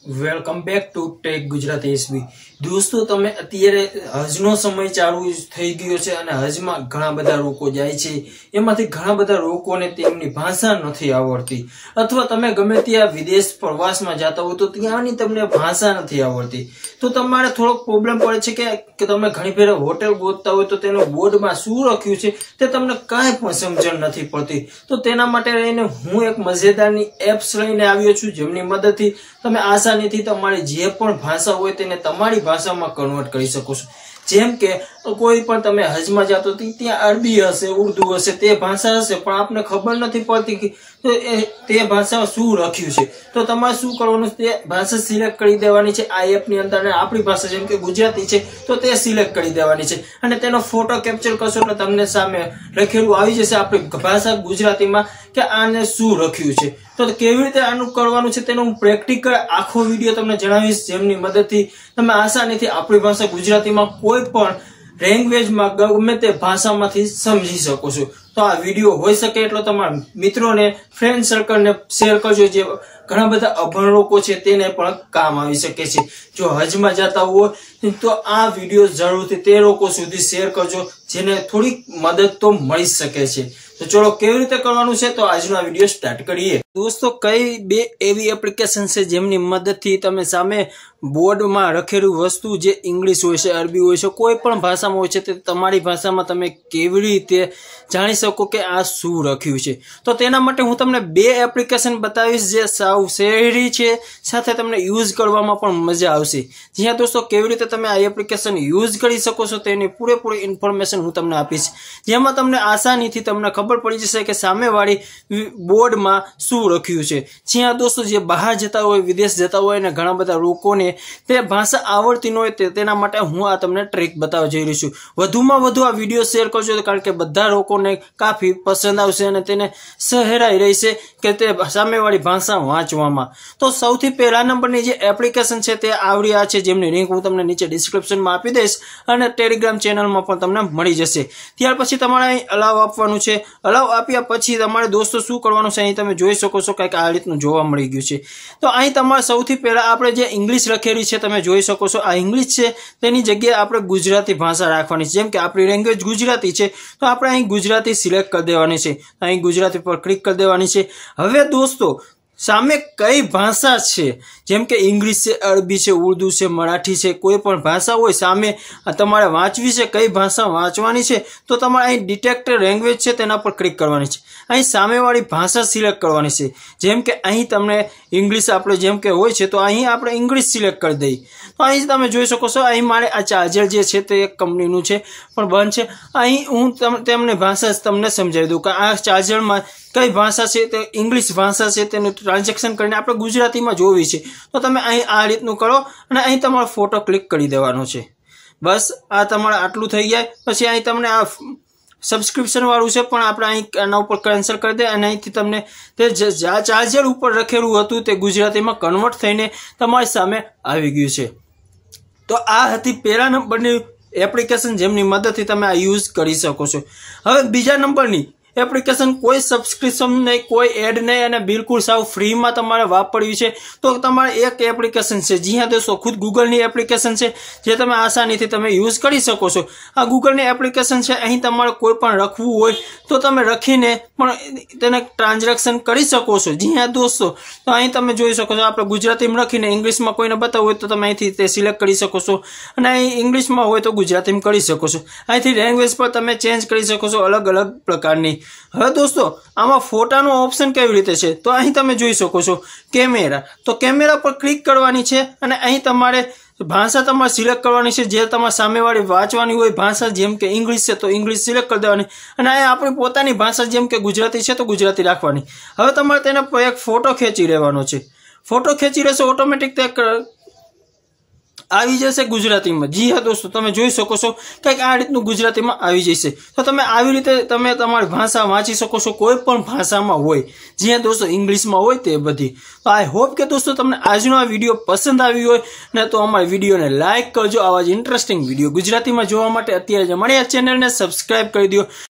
Welcome back to tech Gujarati SB. દોસ્તો તમે અત્યારે હજનો સમય ચાલુ થઈ ગયો છે અને હજમાં ઘણા બધા લોકો જાય છે, એમાંથી ઘણા બધા લોકોને તેમની ભાષા નથી આવડતી, અથવા તમે ગમે ત્યાં વિદેશ પ્રવાસમાં જતા હો તો ત્યાંની તમને ભાષા નથી આવડતી, તો તમારે થોડોક પ્રોબ્લેમ પડે છે કે તમે ઘણી ફેર હોટેલ ગોતતા હોય તો તેનો બોર્ડમાં શું લખ્યું છે તે તમને કાંઈ પણ સમજણ નથી પડતી। તો તેના માટે રહીને હું એક મજેદારની એપ્સ લઈને આવ્યો છું, જેમની મદદથી તમે આસાનીથી તમારી જે પણ ભાષા હોય તેને તમારી ભાષામાં કન્વર્ટ કરી શકો છો। જેમ કે કોઈ પણ તમે હજમાં જાતો ત્યાં અરબી હશે, ઉર્દુ હશે, તે ભાષા હશે, પણ આપને ખબર નથી પડતી કે તે ભાષામાં શું લખ્યું છે। તો તમારે શું કરવાનું, તે ભાષા સિલેક્ટ કરી દેવાની છે આ એપની અંદર, અને આપણી ભાષા જેમ કે ગુજરાતી છે તો તે સિલેક્ટ કરી દેવાની છે, અને તેનો ફોટો કેપ્ચર કરશો એટલે તમને સામે લખેલું આવી જશે આપણી ભાષા ગુજરાતીમાં કે આને શું લખ્યું છે। તો કેવી રીતે આનું કરવાનું છે તેનો હું પ્રેક્ટિકલ આખો વિડીયો તમને જણાવીશ, જેમની મદદથી તમે આસાનીથી આપણી ભાષા ગુજરાતીમાં કોઈ પણ લેંગ્વેજમાં ગમે તે ભાષામાંથી સમજી શકો છો। તો આ વિડીયો હોઈ શકે એટલો તમારા મિત્રોને, ફ્રેન્ડ સર્કલને શેર કરજો, જે ઘણા બધા અભણ લોકો છે તેને પણ કામ આવી શકે છે। જો હજમાં જતા હોય તો આ વિડીયો જરૂરથી તે લોકો સુધી શેર કરજો જેને થોડીક મદદ તો મળી શકે છે। તો ચલો કેવી રીતે કરવાનું છે તો આજનો આ વિડીયો સ્ટાર્ટ કરીએ। દોસ્તો કઈ બે એવી એપ્લિકેશન છે જેમની મદદથી તમે સામે બોર્ડમાં લખેલું વસ્તુ જે ઇંગ્લિશ હોય છે, અરબી હોય છે, કોઈ પણ ભાષામાં હોય છે, તે તમારી ભાષામાં તમે કેવી રીતે જાણી શકો કે આ શું લખ્યું છે। તો તેના માટે હું તમને બે એપ્લિકેશન બતાવીશ જે સાવ સહેલી છે, સાથે તમને યુઝ કરવામાં પણ મજા આવશે। જ્યાં દોસ્તો કેવી રીતે તમે આ એપ્લિકેશન યુઝ કરી શકો છો તેની પૂરેપૂરી ઇન્ફોર્મેશન હું તમને આપીશ, જેમાં તમને આસાનીથી તમને ખબર પડી જશે કે સામેવાળી બોર્ડમાં શું લખ્યું છે। જ્યાં દોસ્તો જે બહાર જતા હોય, વિદેશ જતા હોય અને ઘણા બધા લોકોને તે ભાષા આવડતી ન હોય તેના માટે હું આ તમને ટ્રીક બતાવવા જઈ રહી છું। વધુમાં વધુ આ વિડીયો શેર કરજો, કારણ કે બધા લોકોને કાફી પસંદ આવશે અને તેને સહેરાઈ રહેશે કે તે સામેવાળી ભાષા વાંચવામાં। તો સૌથી પહેલા નંબરની જે એપ્લિકેશન છે તે આવડી આ છે, જેમની લિંક હું તમને નીચે ડિસ્ક્રિપ્શનમાં આપી દઈશ અને ટેલિગ્રામ ચેનલમાં પણ તમને મળી જશે। ત્યાર પછી તમારે અહીં અલાવ આપવાનું છે। અલાવ આપ્યા પછી તમારે દોસ્તો શું કરવાનું છે, અહીં તમે જોઈ શકો છો કંઈક આ રીતનું જોવા મળી ગયું છે। તો અહીં તમારે સૌથી પહેલા આપણે જે ઇંગ્લિશ લખેલી છે તમે જોઈ શકો છો, આ ઇંગ્લિશ છે, તેની જગ્યાએ આપણે ગુજરાતી ભાષા રાખવાની છે। જેમ કે આપણી લેંગ્વેજ ગુજરાતી છે તો આપણે અહીં ગુજરાતી સિલેક્ટ કરી દેવાની છે, અહીં ગુજરાતી પર ક્લિક કરી દેવાની છે। હવે દોસ્તો સામે કઈ ભાષા છે, જેમ કે ઇંગ્લિશ છે, અરબી છે, ઉર્દુ છે, મરાઠી છે, કોઈ પણ ભાષા હોય સામે તમારે વાંચવી છે, કઈ ભાષા વાંચવાની છે તો તમારે અહીં ડિટેક્ટ લેંગ્વેજ છે તેના પર ક્લિક કરવાની છે, અહીં સામેવાળી ભાષા સિલેક્ટ કરવાની છે। જેમ કે અહીં તમને ઇંગ્લિશ આપણે જેમ કે હોય છે તો અહીં આપણે ઇંગ્લિશ સિલેક્ટ કરી દઈએ। તો અહીં તમે જોઈ શકો છો, અહીં મારે આ ચાર્જર જે છે તે એક કંપનીનું છે પણ બંધ છે। અહીં હું તેમને ભાષા તમને સમજાવી દઉં કે આ ચાર્જરમાં કઈ ભાષા છે, તે ઇંગ્લિશ ભાષા છે, તેનું ટ્રાન્ઝેક્શન કરીને આપણે ગુજરાતીમાં જોવી છે। તો તમે અહીં આ રીતનું કરો અને અહીં તમારો ફોટો ક્લિક કરી દેવાનો છે। બસ આ તમારે આટલું થઈ જાય પછી અહીં તમને આ સબસ્ક્રિપ્શન વાળું છે પણ આપણે અહીં આના ઉપર કેન્સલ કરી દે અને અહીંથી તમને તે ચાર્જર ઉપર લખેલું હતું તે ગુજરાતીમાં કન્વર્ટ થઈને તમારી સામે આવી ગયું છે। તો આ હતી પહેલા નંબરની એપ્લિકેશન જેમની મદદથી તમે આ યુઝ કરી શકો છો। હવે બીજા નંબરની એપ્લિકેશન કોઈ સબસ્ક્રિપ્શન નહીં, કોઈ એડ નહીં અને બિલકુલ સાવ ફ્રીમાં તમારે વાપરવી છે તો તમારે એક એપ્લિકેશન છે, જી હા દોસ્તો ખુદ ગૂગલની એપ્લિકેશન છે જે તમે આસાનીથી તમે યુઝ કરી શકો છો। આ ગૂગલની એપ્લિકેશન છે, અહીં તમારે કોઈ પણ લખવું હોય તો તમે લખીને પણ તેને ટ્રાન્ઝેક્શન કરી શકો છો। જી હા દોસ્તો, તો અહીં તમે જોઈ શકો છો આપણે ગુજરાતીમાં લખીને ઇંગ્લિશમાં કોઈને બતાવવું હોય તો તમે અહીંથી તે સિલેક્ટ કરી શકો છો, અને અહીં ઇંગ્લિશમાં હોય તો ગુજરાતીમાં કરી શકો છો। અહીંથી લેંગ્વેજ પર તમે ચેન્જ કરી શકો છો અલગ અલગ પ્રકારની। હવે દોસ્તો આમાં ફોટાનો ઓપ્શન કેવી રીતે છે તો અહીં તમે જોઈ શકો છો કેમેરા, તો કેમેરા પર ક્લિક કરવાની છે અને અહીં તમારે ભાષા તમારે સિલેક્ટ કરવાની છે જે તમારે સામેવાળી વાંચવાની હોય ભાષા, જેમ કે ઇંગ્લિશ છે તો ઇંગ્લિશ સિલેક્ટ કરી દેવાની, અને અહીં આપણી પોતાની ભાષા જેમ કે ગુજરાતી છે તો ગુજરાતી રાખવાની। હવે તમારે તેના પર એક ફોટો ખેંચી લેવાનો છે, ફોટો ખેંચી લેશો ઓટોમેટિક તે આવી જશે ગુજરાતીમાં। જી હા દોસ્તો તમે જોઈ શકો છો કંઈક આ રીતનું ગુજરાતીમાં આવી જશે। તો તમે આવી રીતે તમે તમારી ભાષા વાંચી શકો છો કોઈ પણ ભાષામાં હોય, જી હા દોસ્તો ઇંગ્લિશમાં હોય તે બધી। તો આઈ હોપ કે દોસ્તો તમને આજનો આ વિડીયો પસંદ આવ્યો હોય ને તો અમારી વિડીયોને લાઇક કરજો। આવા જ ઇન્ટરેસ્ટિંગ વિડીયો ગુજરાતીમાં જોવા માટે અત્યારે જ અમારી આ ચેનલને સબસ્ક્રાઇબ કરી દો।